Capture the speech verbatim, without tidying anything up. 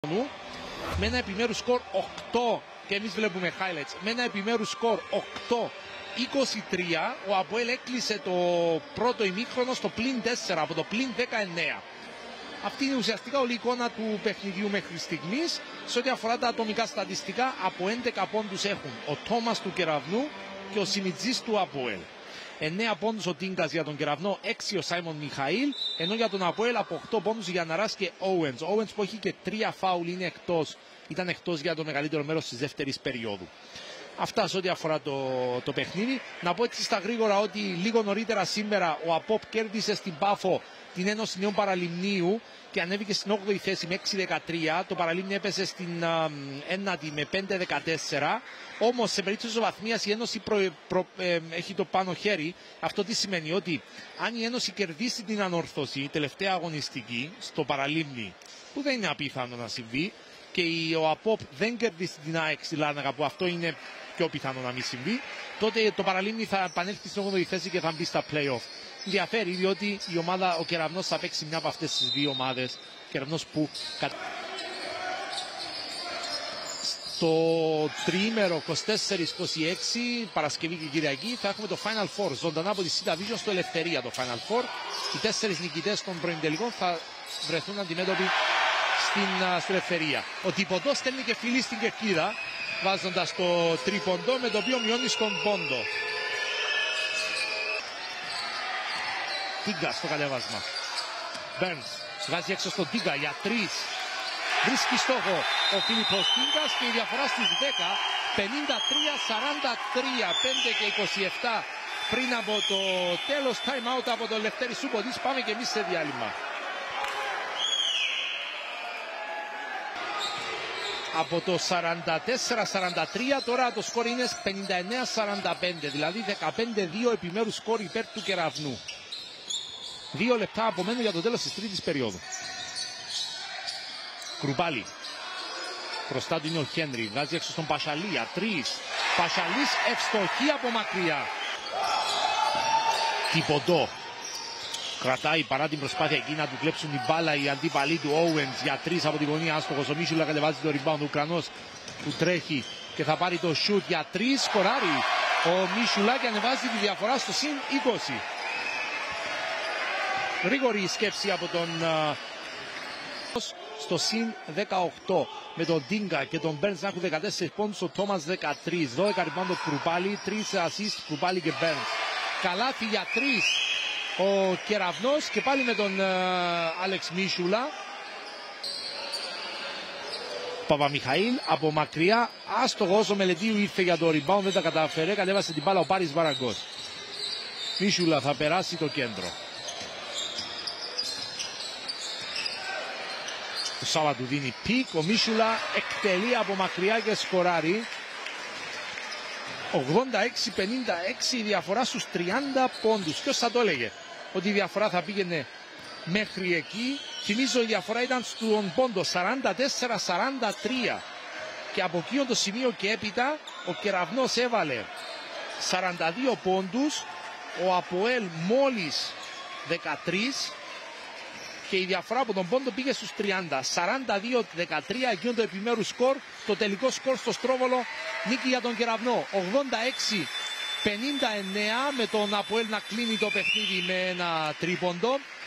με ένα επιμέρους σκορ οκτώ, και εμείς βλέπουμε highlights, με ένα επιμέρους σκορ οκτώ είκοσι τρία, ο ΑΠΟΕΛ έκλεισε το πρώτο ημίχρονο στο πλην τέσσερα από το πλην δεκαεννέα. Αυτή είναι ουσιαστικά όλη η εικόνα του παιχνιδιού μέχρι στιγμής. Σε ό,τι αφορά τα ατομικά στατιστικά, από έντεκα πόντους έχουν ο Τόμας του Κεραυνού και ο Σιμιτζής του ΑΠΟΕΛ. εννέα πόντους ο Τίγκας για τον Κεραυνό, έξι ο Σάιμον Μιχαήλ, ενώ για τον ΑΠΟΕΛ από οκτώ πόντους για Ναράς και Owens. Ο Owens που έχει και τρία φάουλ είναι εκτός, ήταν εκτός για το μεγαλύτερο μέρος της δεύτερης περίοδου. Αυτά σε ό,τι αφορά το, το παιχνίδι. Να πω έτσι στα γρήγορα ότι λίγο νωρίτερα σήμερα ο ΑΠΟΠ κέρδισε στην Πάφο την Ένωση Νέου Παραλιμνίου και ανέβηκε στην όγδοη θέση με έξι δεκατρία. Το Παραλίμνη έπεσε στην ένατη με πέντε δεκατέσσερα. Όμως σε περίπτωση ισοβαθμίας η Ένωση προ, προ, ε, έχει το πάνω χέρι. Αυτό τι σημαίνει? Ότι αν η Ένωση κερδίσει την ανόρθωση, τελευταία αγωνιστική στο Παραλίμνη, που δεν είναι απίθανο να συμβεί, και ο ΑΠΟΠ δεν κερδίσει την ΑΕΚ στη Λάρνακα, που αυτό είναι πιο πιθανό να μην συμβεί, τότε το Παραλίμνη θα επανέλθει στην όγδοη θέση και θα μπει στα play-off. Ενδιαφέρει διότι η ομάδα, ο Κεραυνός θα παίξει μια από αυτές τις δύο ομάδες. Κεραυνός που στο τριήμερο είκοσι τέσσερα είκοσι έξι, Παρασκευή και Κυριακή, θα έχουμε το Final Four ζωντανά από τη Σίτα Vision στο Ελευθερία. Το Final Four, οι τέσσερις νικητές των προημιτελικών θα βρεθούν αντιμέτωποι στην, στην Ελευθερία. Ο Τιποντός στέλνει και φιλή στην κερκίδα, βάζοντας το τρίποντο, με το οποίο μειώνει στον πόντο. Τίγκα στο κατέβασμα. Μπέρνς βγάζει έξω στον Τίγκα για τρεις. Βρίσκει στόχο ο Φίλιππος Τίγκας και η διαφορά στις δέκα, πενήντα τρία σαράντα τρία, πέντε και είκοσι επτά πριν από το τέλος. Time out από το Λευτέρη Σούποντης. Πάμε και εμείς σε διάλειμμα. Από το σαράντα τέσσερα σαράντα τρία τώρα το σκορ είναι πενήντα εννέα σαράντα πέντε, δηλαδή δεκαπέντε δύο επιμέρους σκορ υπέρ του Κεραυνού. Δύο λεπτά απομένουν για το τέλος της τρίτης περίοδου. Κρουπάλι. Μπροστά του είναι ο Χένρι. Βγάζει έξω στον Πασαλία. Τρεις. Πασαλής ευστοχή από μακριά. Τιποντό. Κρατάει παρά την προσπάθεια εκεί να του κλέψουν την μπάλα οι αντίπαλοι του. Owens για τρεις από τη γωνία. Άστοχος. Ο Μίσουλα κατεβάζει το rebound. Ο Ουκρανός που τρέχει και θα πάρει το shoot για τρεις. Σκοράρει ο Μίσουλα και ανεβάζει τη διαφορά στο συν είκοσι. Γρήγορη σκέψη από τον uh, στο συν δεκαοκτώ, με τον Τίγκα και τον Μπέρνς να έχουν δεκατέσσερις πόντους, ο Τόμας δεκατρία. δώδεκα ριμπάουντ Κρουπάλι, τρία assist Κρουπάλι και Μπέρνς. Καλάθι για τρεις ο Κεραυνός και πάλι με τον Άλεξ uh, Μίσουλα. Παπαμιχαήλ από μακριά, άστοχος. Ο Μελετίου ήρθε για το rebound, δεν τα καταφέρε, κατέβασε την μπάλα ο Πάρης Βαραγκός. Μίσουλα θα περάσει το κέντρο. Ο Σάβα του δίνει πικ, ο Μίσουλα εκτελεί από μακριά και σκοράρει. ογδόντα έξι πενήντα έξι η διαφορά στους τριάντα πόντους. Ποιος θα το έλεγε ότι η διαφορά θα πήγαινε μέχρι εκεί? Θυμίζω η διαφορά ήταν στον πόντο σαράντα τέσσερα σαράντα τρία. Και από εκείνο το σημείο και έπειτα ο Κεραυνός έβαλε σαράντα δύο πόντους, ο ΑΠΟΕΛ μόλις δεκατρία. Και η διαφορά από τον πόντο πήγε στους τριάντα. σαράντα δύο δεκατρία εκείνο το επιμέρους σκορ. Το τελικό σκορ στο Στρόβολο, νίκη για τον Κεραυνό. ογδόντα έξι πενήντα εννέα, με τον ΑΠΟΕΛ να κλείνει το παιχνίδι με ένα τρίποντο.